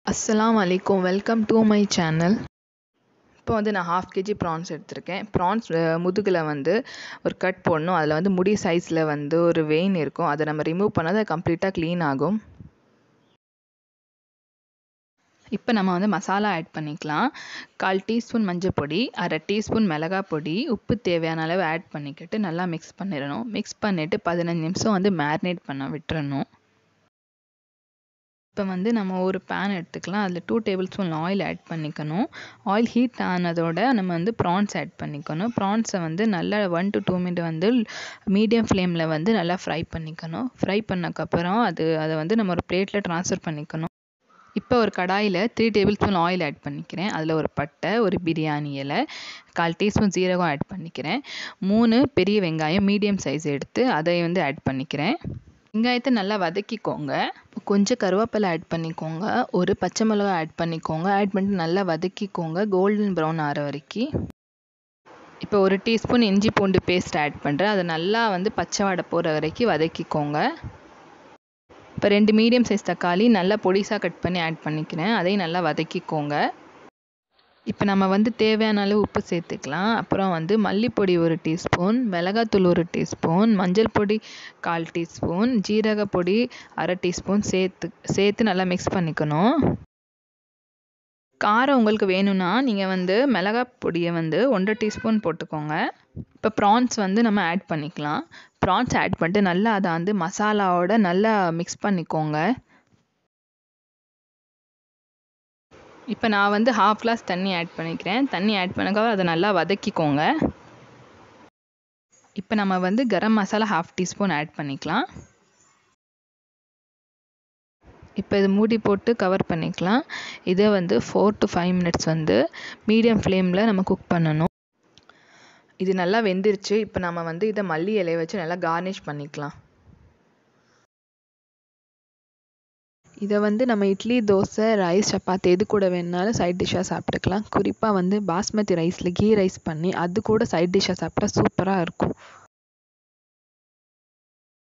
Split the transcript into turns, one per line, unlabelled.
அஸ்ஸலாமு அலைக்கும். Welcome to my channel. இப்போ வந்து நான் 1/2 kg ப்ரான்ஸ் எடுத்திருக்கேன். ப்ரான்ஸ் முதுகில் வந்து ஒரு கட் போடணும். அதில் வந்து முடி சைஸில் வந்து ஒரு வெயின் இருக்கும். அதை நம்ம ரிமூவ் பண்ணால் அது கம்ப்ளீட்டாக க்ளீன் ஆகும். இப்போ நம்ம வந்து மசாலா ஆட் பண்ணிக்கலாம். 1/4 டீஸ்பூன் மஞ்சள் பொடி, 1/2 டீஸ்பூன் மிளகாய் பொடி, உப்பு தேவையான அளவு ஆட் பண்ணிக்கிட்டு நல்லா மிக்ஸ் பண்ணிடணும். மிக்ஸ் பண்ணிவிட்டு 15 நிமிஷம் வந்து மேரினேட் பண்ண விட்டுறணும். இப்போ வந்து நம்ம ஒரு பேன் எடுத்துக்கலாம். அதில் 2 டேபிள் ஸ்பூன் ஆயில் ஆட் பண்ணிக்கணும். ஆயில் ஹீட் ஆனதோட நம்ம வந்து ப்ரான்ஸ் ஆட் பண்ணிக்கணும். ப்ரான்ஸை வந்து நல்லா 1 to 2 மினிட் வந்து மீடியம் ஃப்ளேமில் வந்து நல்லா ஃப்ரை பண்ணிக்கணும். ஃப்ரை பண்ணக்கப்புறம் அதை வந்து நம்ம ஒரு பிளேட்டில் ட்ரான்ஸ்ஃபர் பண்ணிக்கணும். இப்போ ஒரு கடாயில் 3 டேபிள் ஸ்பூன் ஆயில் ஆட் பண்ணிக்கிறேன். அதில் ஒரு பட்டை, ஒரு பிரியாணி இலை, 1/4 டீஸ்பூன் ஜீரகம் ஆட் பண்ணிக்கிறேன். 3 பெரிய வெங்காயம் மீடியம் சைஸ் எடுத்து அதை வந்து ஆட் பண்ணிக்கிறேன். வெங்காயத்தை நல்லா வதக்கிக்கோங்க. கொஞ்சம் கருவேப்பிலை ஆட் பண்ணிக்கோங்க. ஒரு பச்சை மிளகா ஆட் பண்ணிக்கோங்க. ஆட் பண்ணிட்டு நல்லா வதக்கிக்கோங்க கோல்டன் ப்ரௌன் ஆகிற வரைக்கும். இப்போ ஒரு டீஸ்பூன் இஞ்சி பூண்டு பேஸ்ட் ஆட் பண்ணுறேன். அதை நல்லா வந்து பச்சை வாடை போகிற வரைக்கும் வதக்கிக்கோங்க. இப்போ 2 மீடியம் சைஸ் தக்காளி நல்லா பொடிசாக கட் பண்ணி ஆட் பண்ணிக்கிறேன். அதையும் நல்லா வதக்கிக்கோங்க. இப்போ நம்ம வந்து தேவையான அளவு உப்பு சேர்த்துக்கலாம். அப்புறம் வந்து மல்லிப்பொடி 1 டீஸ்பூன், மிளகாத்தூள் 1 டீஸ்பூன், மஞ்சள் பொடி 1/4 டீஸ்பூன், ஜீரகப்பொடி 1/2 டீஸ்பூன் சேர்த்து நல்லா மிக்ஸ் பண்ணிக்கணும். காரம் உங்களுக்கு வேணும்னா நீங்கள் வந்து மிளகாய் பொடியை வந்து 1 டீஸ்பூன் போட்டுக்கோங்க. இப்போ ப்ரான்ஸ் வந்து நம்ம ஆட் பண்ணிக்கலாம். ப்ரான்ஸ் ஆட் பண்ணிட்டு நல்லா அதை வந்து மசாலாவோட நல்லா மிக்ஸ் பண்ணிக்கோங்க. இப்போ நான் வந்து 1/2 கிளாஸ் தண்ணி ஆட் பண்ணிக்கிறேன். தண்ணி ஆட் பண்ணக்கப்புறம் அதை நல்லா வதக்கிக்கோங்க. இப்போ நம்ம வந்து கரம் மசாலா 1/2 டீஸ்பூன் ஆட் பண்ணிக்கலாம். இப்போ இது மூடி போட்டு கவர் பண்ணிக்கலாம். இதை வந்து 4 to 5 மினிட்ஸ் வந்து மீடியம் ஃப்ளேமில் நம்ம குக் பண்ணணும். இது நல்லா வெந்துருச்சு. இப்போ நம்ம வந்து இதை மல்லி இலையை வச்சு நல்லா கார்னிஷ் பண்ணிக்கலாம். இதை வந்து நம்ம இட்லி, தோசை, ரைஸ், சப்பாத்தி எது கூட வேணுனாலும் சைட் டிஷ்ஷாக சாப்பிட்டுக்கலாம். குறிப்பாக வந்து பாஸ்மதி ரைஸில் கீ ரைஸ் பண்ணி அது கூட சைட் டிஷ்ஷாக சாப்பிட்டா சூப்பராக இருக்கும்.